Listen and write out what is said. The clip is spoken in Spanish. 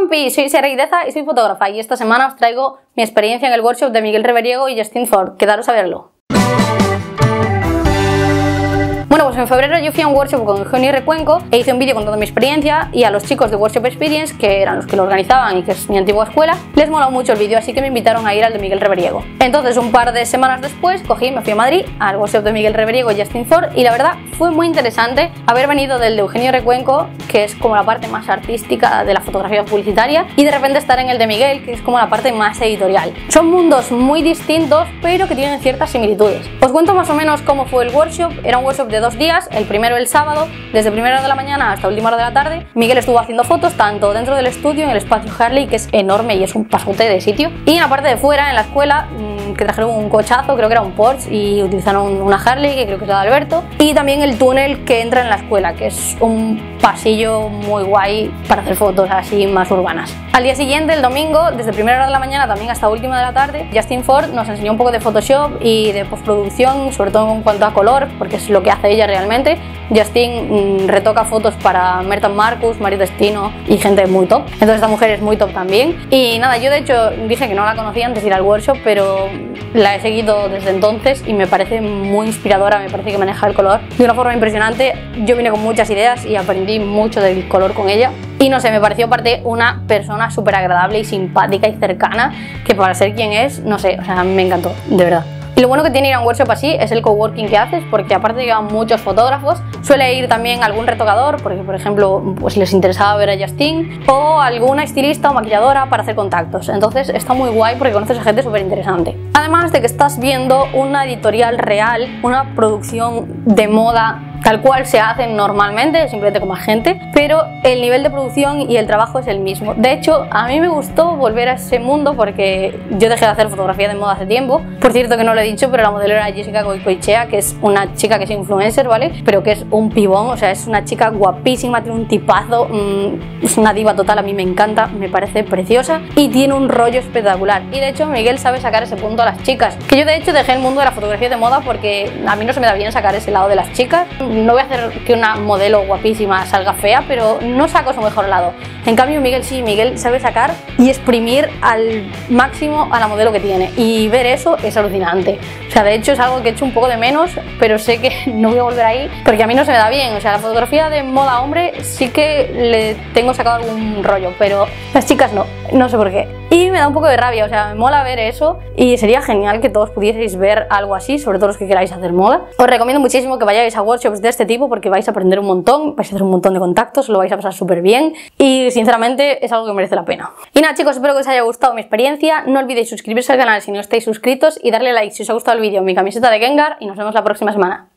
compi, soy Sara Guideza y soy fotógrafa y esta semana os traigo mi experiencia en el workshop de Miguel Reveriego y Justin Ford. Quedaros a verlo. Bueno, pues en febrero yo fui a un workshop con Eugenio Recuenco e hice un vídeo contando mi experiencia, y a los chicos de Workshop Experience, que eran los que lo organizaban y que es mi antigua escuela, les moló mucho el vídeo, así que me invitaron a ir al de Miguel Reveriego. Entonces, un par de semanas después, me fui a Madrid al workshop de Miguel Reveriego y Justin Ford, y la verdad fue muy interesante haber venido del de Eugenio Recuenco, que es como la parte más artística de la fotografía publicitaria, y de repente estar en el de Miguel, que es como la parte más editorial. Son mundos muy distintos, pero que tienen ciertas similitudes. Os cuento más o menos cómo fue el workshop. Era un workshop de 2 días, el primero el sábado, desde primera hora de la mañana hasta última hora de la tarde. Miguel estuvo haciendo fotos tanto dentro del estudio, en el espacio Harley, que es enorme y es un pasote de sitio, y en la parte de fuera, en la escuela, que trajeron un cochazo, creo que era un Porsche, y utilizaron una Harley, que creo que es la de Alberto, y también el túnel que entra en la escuela, que es un pasillo muy guay para hacer fotos así más urbanas. Al día siguiente, el domingo, desde primera hora de la mañana también hasta última de la tarde, Justin Ford nos enseñó un poco de Photoshop y de postproducción, sobre todo en cuanto a color, porque es lo que hace ella realmente. Justin retoca fotos para Merton Marcus, Mario Destino y gente muy top, entonces esta mujer es muy top también. Y nada, yo de hecho dije que no la conocía antes de ir al workshop, pero la he seguido desde entonces y me parece muy inspiradora, me parece que maneja el color de una forma impresionante. Yo vine con muchas ideas y aprendí mucho del color con ella, y no sé, me pareció aparte una persona súper agradable y simpática y cercana, que para ser quien es, no sé, o sea, me encantó, de verdad. Y lo bueno que tiene ir a un workshop así es el coworking que haces, porque aparte de que van muchos fotógrafos, suele ir también algún retocador, porque por ejemplo pues les interesaba ver a Justin, o alguna estilista o maquilladora para hacer contactos. Entonces está muy guay porque conoces a gente súper interesante. Además de que estás viendo una editorial real, una producción de moda tal cual se hacen normalmente, simplemente con más gente, pero el nivel de producción y el trabajo es el mismo. De hecho, a mí me gustó volver a ese mundo porque yo dejé de hacer fotografía de moda hace tiempo. Por cierto, que no lo he dicho, pero la modelo era Jessica Goicoechea, que es una chica que es influencer, ¿vale? Pero que es un pibón, o sea, es una chica guapísima, tiene un tipazo, es una diva total, a mí me encanta, me parece preciosa y tiene un rollo espectacular. Y de hecho, Miguel sabe sacar ese punto a las chicas, que yo de hecho dejé el mundo de la fotografía de moda porque a mí no se me da bien sacar ese lado de las chicas. No voy a hacer que una modelo guapísima salga fea, pero no saco su mejor lado. En cambio Miguel sí, Miguel sabe sacar y exprimir al máximo a la modelo que tiene, y ver eso es alucinante. O sea, de hecho es algo que he hecho un poco de menos, pero sé que no voy a volver ahí porque a mí no se me da bien. O sea, la fotografía de moda hombre sí que le tengo sacado algún rollo, pero las chicas no sé por qué. Y me da un poco de rabia, o sea, me mola ver eso y sería genial que todos pudieseis ver algo así, sobre todo los que queráis hacer moda. Os recomiendo muchísimo que vayáis a workshops de este tipo porque vais a aprender un montón, vais a hacer un montón de contactos, lo vais a pasar súper bien y sinceramente es algo que merece la pena. Y nada chicos, espero que os haya gustado mi experiencia, no olvidéis suscribirse al canal si no estáis suscritos y darle like si os ha gustado el vídeo, mi camiseta de Gengar, y nos vemos la próxima semana.